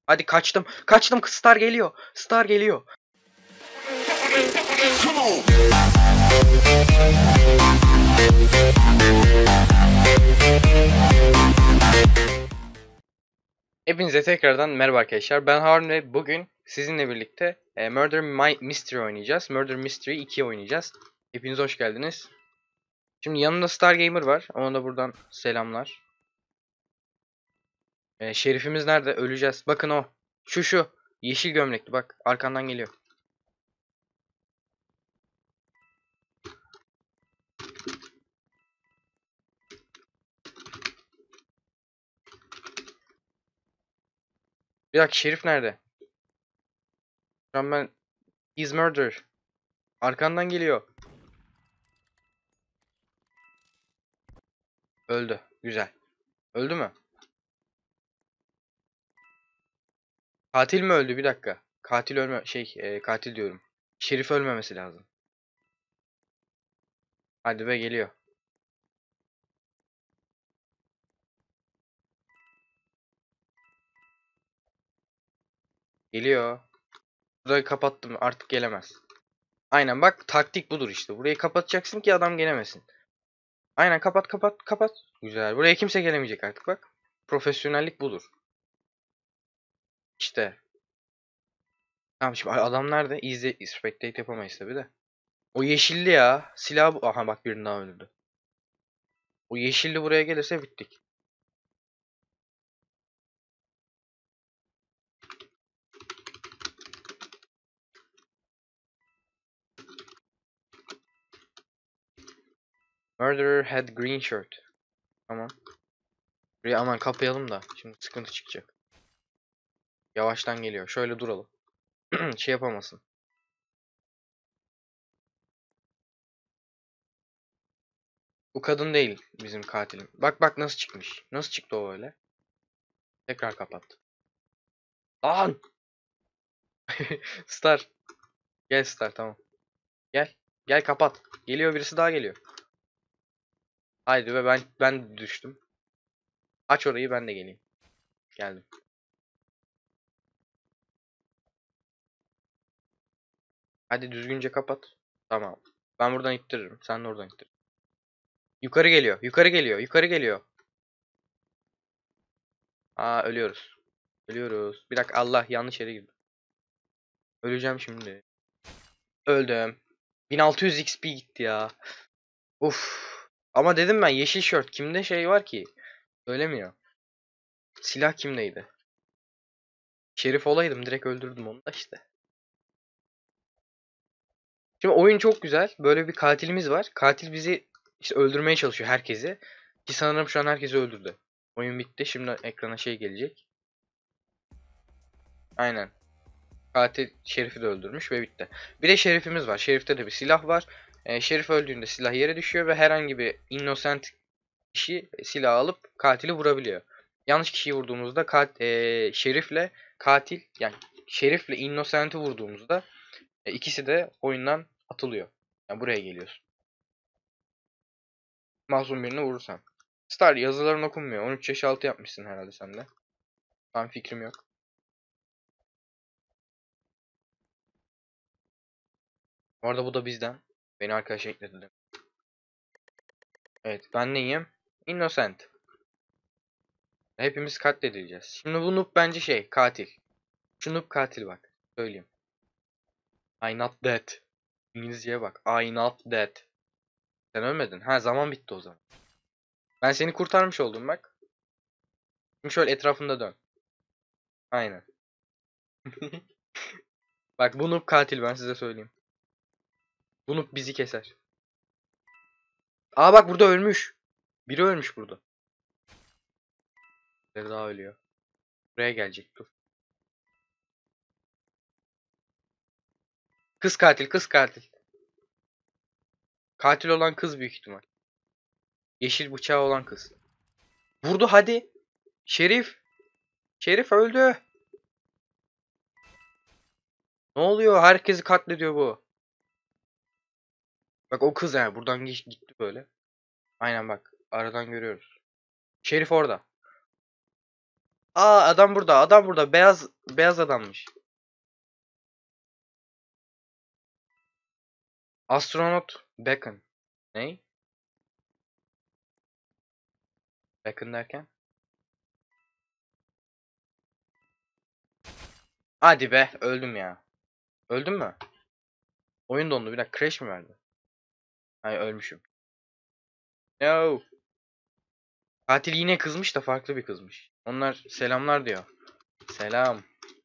Hadi kaçtım. Kaçtım. Star geliyor. Star geliyor. Hepinize tekrardan merhaba arkadaşlar. Ben Harun ve bugün sizinle birlikte Murder Mystery oynayacağız. Murder Mystery 2 oynayacağız. Hepiniz hoş geldiniz. Şimdi yanımda Star Gamer var. Ona da buradan selamlar. Şerifimiz nerede? Öleceğiz. Bakın o. Şu. Yeşil gömlekli. Bak arkandan geliyor. Bir dakika, Şerif nerede? Şu an ben... He's murder. Arkandan geliyor. Öldü. Güzel. Öldü mü? Katil mi öldü? Bir dakika. Katil ölme... katil diyorum. Şerif ölmemesi lazım. Hadi be, geliyor. Geliyor. Burayı kapattım. Artık gelemez. Aynen, bak taktik budur işte. Burayı kapatacaksın ki adam gelemesin. Aynen, kapat. Güzel. Buraya kimse gelemeyecek artık, bak. Profesyonellik budur. İşte. Tamam, şimdi adam nerede? Spectate yapamayız tabi de. O yeşilli ya. Silah bu. Aha bak, birini daha öldürdü. O yeşilli buraya gelirse bittik. Murderer had green shirt. Tamam. Buraya aman kapayalım da. Şimdi sıkıntı çıkacak. Yavaştan geliyor. Şöyle duralım. Şey yapamasın. Bu kadın değil bizim katilim. Bak nasıl çıkmış. Nasıl çıktı o öyle? Tekrar kapat. Lan! Star. Gel Star, tamam. Gel. Gel kapat. Geliyor, birisi daha geliyor. Haydi ve ben düştüm. Aç orayı, ben de geleyim. Geldim. Hadi düzgünce kapat. Tamam. Ben buradan ittiririm. Sen de oradan ittir. Yukarı geliyor. Yukarı geliyor. Aa, ölüyoruz. Ölüyoruz. Bir dakika, Allah, yanlış yere girdim. Öleceğim şimdi. Öldüm. 1600 XP gitti ya. Uf. Ama dedim ben, yeşil şort. Kimde şey var ki? Söylemiyor. Silah kimdeydi? Şerif olaydım direkt öldürdüm onu da işte. Şimdi oyun çok güzel. Böyle bir katilimiz var. Katil bizi işte öldürmeye çalışıyor, herkesi. Ki sanırım şu an herkesi öldürdü. Oyun bitti. Şimdi ekrana şey gelecek. Aynen. Katil Şerif'i de öldürmüş ve bitti. Bir de Şerif'imiz var. Şerif'te de bir silah var. Şerif öldüğünde silah yere düşüyor ve herhangi bir innocent kişi silah alıp katili vurabiliyor. Yanlış kişiyi vurduğumuzda Şerif'le katil, yani Şerif'le innocent'i vurduğumuzda ikisi de oyundan atılıyor. Yani buraya geliyorsun. Masum birini vurursan. Star, yazıların okunmuyor. 13 yaş altı yapmışsın herhalde sen de. Tam fikrim yok. Bu arada bu da bizden. Beni arkadaş ekledi. Evet, ben neyim? Innocent. Hepimiz katledileceğiz. Şimdi bu noob bence katil. Şu noob katil, bak. Söyleyeyim. I not dead. İngilizceye bak. I not dead. Sen ölmedin. Ha, zaman bitti o zaman. Ben seni kurtarmış oldum bak. Şimdi şöyle etrafında dön. Aynen. Bak, bu noob katil, ben size söyleyeyim. Bu noob bizi keser. Aa bak, burada ölmüş. Biri ölmüş burada. Biri daha ölüyor. Buraya gelecek, dur. Kız katil, kız katil. Katil olan kız büyük ihtimal. Yeşil bıçağı olan kız. Vurdu, hadi. Şerif. Şerif öldü. Ne oluyor? Herkesi katlediyor bu. Bak o kız, yani buradan gitti böyle. Aynen bak. Aradan görüyoruz. Şerif orada. Aa, adam burada. Adam burada. Beyaz adammış. Astronot Bacon. Ne? Bacon derken? Hadi be, öldüm ya. Öldüm mü? Oyun dondu. Bir dakika, crash mi verdi? Hayır, ölmüşüm. No. Katil yine kızmış da farklı bir kızmış. Onlar selamlar diyor. Selam.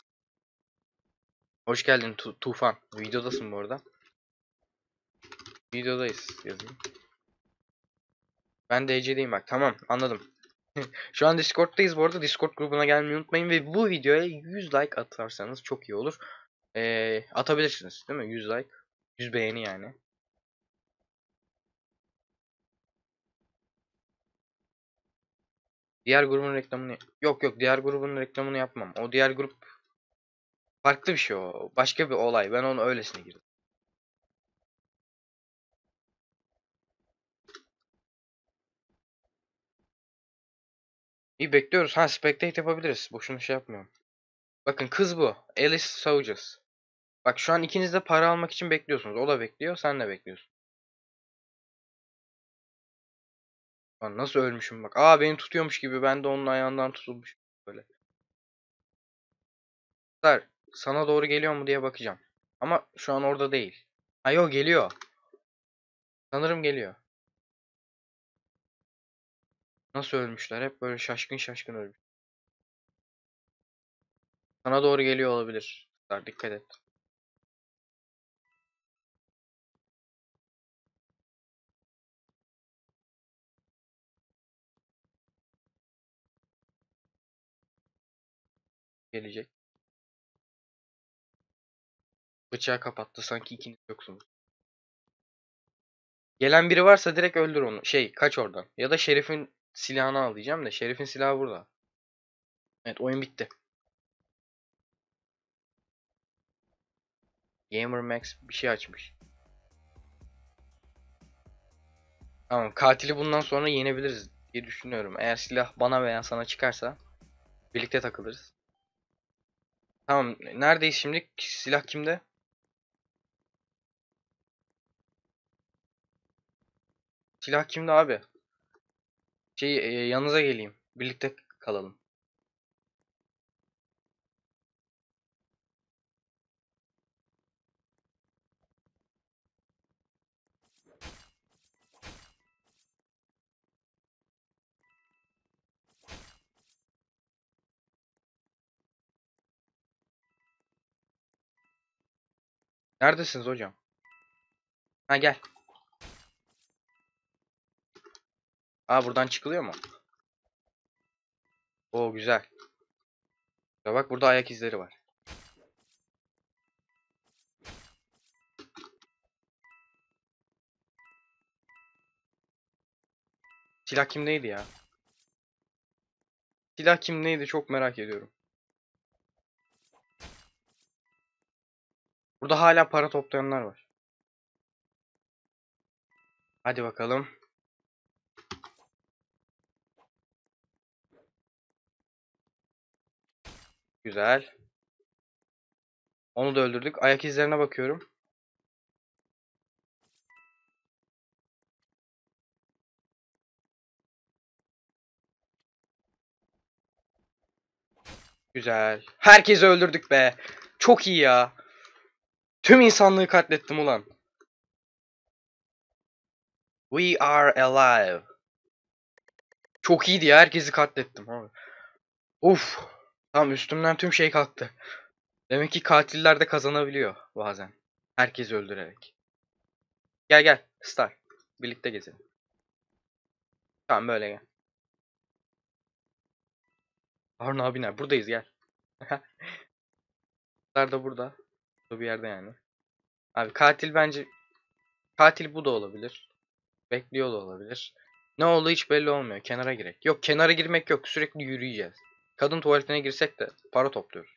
Hoş geldin Tufan. Videodasın bu arada. Videodayız yazayım. Ben DC'deyim bak. Tamam, anladım. Şu an Discord'dayız bu arada. Discord grubuna gelmeyi unutmayın ve bu videoya 100 like atarsanız çok iyi olur. Atabilirsiniz değil mi? 100 like. 100 beğeni yani. Diğer grubun reklamını... Yok yok, diğer grubun reklamını yapmam. O diğer grup farklı bir şey o. Başka bir olay. Ben onu öylesine girdim. İyi, bekliyoruz. Ha, spectate yapabiliriz. Boşuna şey yapmıyorum. Bakın, kız bu. Alice Sauges. Bak, şu an ikiniz de para almak için bekliyorsunuz. O da bekliyor, sen de bekliyorsun. Lan nasıl ölmüşüm bak. Aa, beni tutuyormuş gibi. Ben de onun ayağından tutulmuş. Böyle. Sana doğru geliyor mu diye bakacağım. Ama şu an orada değil. Ha, yok, geliyor. Sanırım geliyor. Nasıl ölmüşler? Hep böyle şaşkın şaşkın ölmüş. Sana doğru geliyor olabilir. Dikkat et. Gelecek. Bıçağı kapattı. Sanki ikiniz yoksunuz. Gelen biri varsa direkt öldür onu. Kaç oradan. Ya da Şerif'in silahını al diyeceğim de. Şerif'in silahı burada. Evet, oyun bitti. Gamer Max bir şey açmış. Tamam, katili bundan sonra yenebiliriz diye düşünüyorum. Eğer silah bana veya sana çıkarsa birlikte takılırız. Tamam, neredeyiz şimdi? Silah kimde? Silah kimde abi? Yanınıza geleyim. Birlikte kalalım. Neredesiniz hocam? Ha, gel. Aa, buradan çıkılıyor mu? Oo, güzel. Ya bak, burada ayak izleri var. Silah kimdeydi ya? Silah kimdeydi, çok merak ediyorum. Burada hala para toplayanlar var. Hadi bakalım. Güzel. Onu da öldürdük. Ayak izlerine bakıyorum. Güzel. Herkesi öldürdük be. Çok iyi ya. Tüm insanlığı katlettim ulan. We are alive. Çok iyiydi ya. Herkesi katlettim abi. Uf. Tamam, üstümden tüm şey kalktı. Demek ki katiller de kazanabiliyor bazen. Herkesi öldürerek. Gel gel. Star. Birlikte gezelim. Tamam, böyle gel. Harun abi ne? Buradayız, gel. Star da burada. Bu bir yerde yani. Abi, katil bence... Katil bu da olabilir. Bekliyor da olabilir. Ne olduğu hiç belli olmuyor. Kenara girek. Yok, kenara girmek yok. Sürekli yürüyeceğiz. Kadın tuvaletine girsek de para topluyoruz.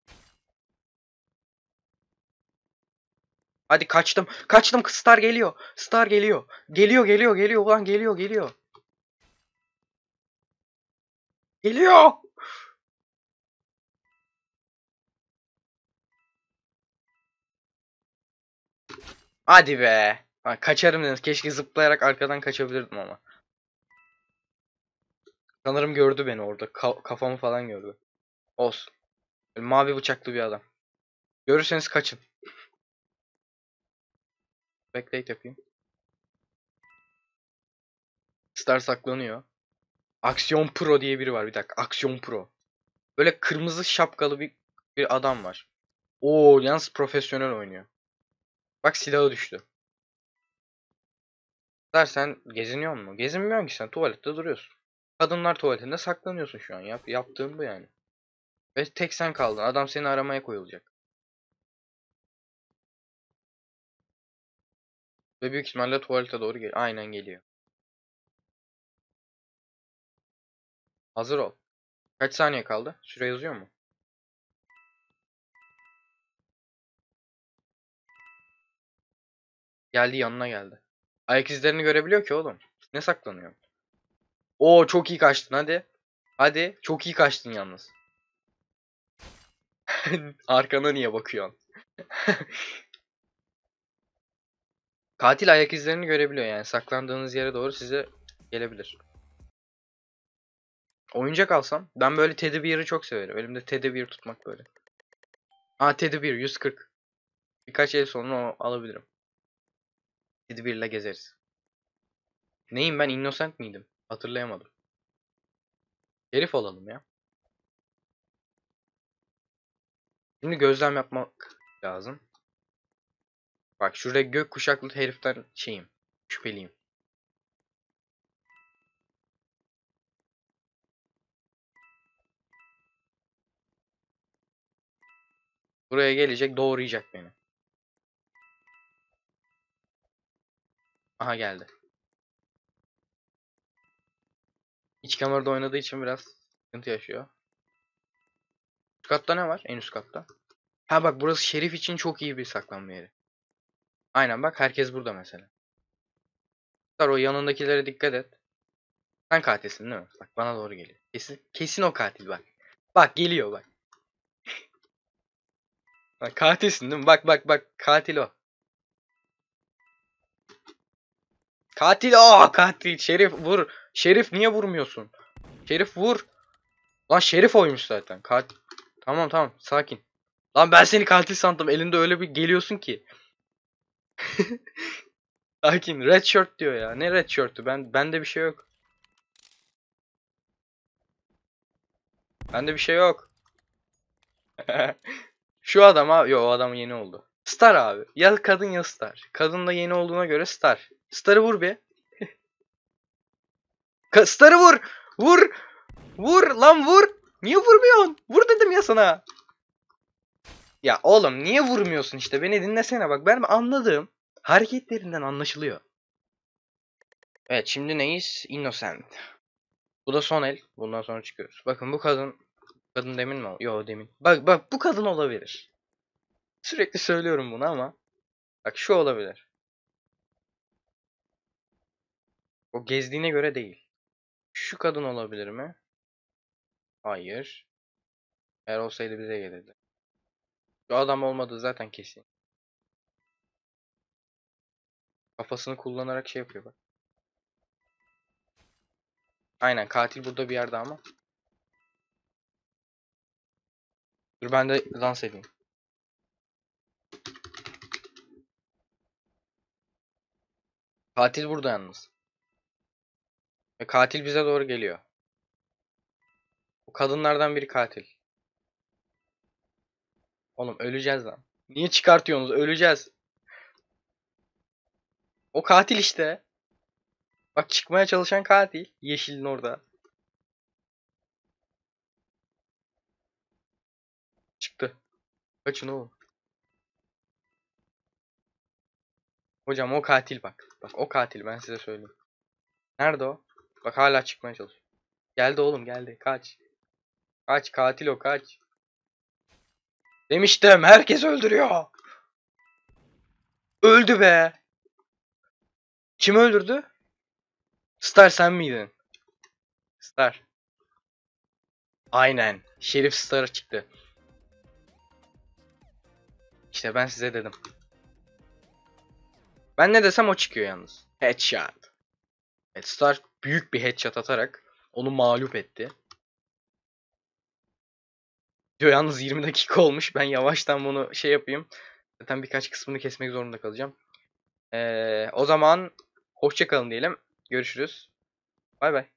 Hadi, kaçtım. Kaçtım. Star geliyor. Star geliyor. Geliyor. Ulan geliyor. Geliyor. Hadi be. Ha, kaçarım dedim. Keşke zıplayarak arkadan kaçabilirdim ama. Sanırım gördü beni orada. Kafamı falan gördü. Olsun. Böyle mavi bıçaklı bir adam. Görürseniz kaçın. Backdate yapayım. Star saklanıyor. Aksiyon Pro diye biri var. Bir dakika. Aksiyon Pro. Böyle kırmızı şapkalı bir adam var. Oo, yalnız profesyonel oynuyor. Bak, silahı düştü. Star, sen geziniyor musun? Gezinmiyorsun ki, sen tuvalette duruyorsun. Kadınlar tuvaletinde saklanıyorsun şu an. Yaptığın bu yani. Ve tek sen kaldın. Adam seni aramaya koyulacak. Ve büyük ihtimalle tuvalete doğru geliyor. Aynen geliyor. Hazır ol. Kaç saniye kaldı? Süre yazıyor mu? Geldi, yanına geldi. Ayak izlerini görebiliyor ki oğlum. Ne saklanıyor? Oo, çok iyi kaçtın, hadi. Hadi, çok iyi kaçtın yalnız. Arkana niye bakıyorsun? Katil ayak izlerini görebiliyor, yani saklandığınız yere doğru size gelebilir. Oyuncak alsam. Ben böyle Teddy Bear'ı çok severim. Elimde Teddy Bear tutmak böyle. Aa, Teddy Bear 140. Birkaç el sonra o alabilirim. Teddy Bear'la gezeriz. Neyim ben, Innocent miydim? Hatırlayamadım. Herif olalım ya. Şimdi gözlem yapmak lazım. Bak, şurada gök kuşaklı heriften şeyim. Şüpheliyim. Buraya gelecek, doğrayacak beni. Aha, geldi. İç kamerada oynadığı için biraz sıkıntı yaşıyor. Üst katta ne var? En üst katta. Ha bak, burası şerif için çok iyi bir saklanma yeri. Aynen bak, herkes burada mesela. O yanındakilere dikkat et. Sen katilsin değil mi? Bak, bana doğru geliyor. Kesin o katil bak. Bak, geliyor bak. Bak, katilsin değil mi? Bak bak bak, katil o. Katil o, katil. Şerif vur. Şerif, niye vurmuyorsun? Şerif vur. Lan, şerif oymuş zaten. Tamam tamam, sakin. Lan, ben seni katil sandım. Elinde öyle bir geliyorsun ki. Sakin. Red shirt diyor ya. Ne red shirt'ü? Bende bir şey yok. Bende bir şey yok. Şu adam abi. Yo, o adam yeni oldu. Star abi. Ya kadın ya Star. Kadın da yeni olduğuna göre Star. Star'ı vur be. Star'ı vur. Vur. Vur lan, vur. Niye vurmuyorsun? Vur dedim ya sana. Ya oğlum, niye vurmuyorsun işte? Beni dinlesene bak. Ben anladığım hareketlerinden anlaşılıyor. Evet, şimdi neyiz? Innocent. Bu da son el. Bundan sonra çıkıyoruz. Bakın, bu kadın. Kadın demin mi? Yo, demin. Bak bak, bu kadın olabilir. Sürekli söylüyorum bunu ama. Bak, şu olabilir. O gezdiğine göre değil. Şu kadın olabilir mi? Hayır. Eğer olsaydı bize gelirdi. Şu adam olmadı zaten kesin. Kafasını kullanarak şey yapıyor bak. Aynen, katil burada bir yerde ama. Dur, ben de dans edeyim. Katil burada yalnız. Ve katil bize doğru geliyor. Bu kadınlardan biri katil. Oğlum, öleceğiz lan. Niye çıkartıyorsunuz? Öleceğiz. O katil işte. Bak, çıkmaya çalışan katil. Yeşilin orada. Çıktı. Kaçın oğlum. Hocam, o katil bak. Bak, o katil, ben size söyleyeyim. Nerede o? Bak, hala çıkmaya çalışıyor. Geldi oğlum, geldi. Kaç. Kaç, katil o, kaç. Demiştim, herkes öldürüyor. Öldü be. Kim öldürdü? Star, sen miydin? Star. Aynen. Şerif Star çıktı. İşte ben size dedim. Ben ne desem o çıkıyor yalnız. Headshot. Evet, Star büyük bir headshot atarak onu mağlup etti. Diyor yalnız 20 dakika olmuş. Ben yavaştan bunu şey yapayım. Zaten birkaç kısmını kesmek zorunda kalacağım. O zaman hoşça kalın diyelim. Görüşürüz. Bay bay.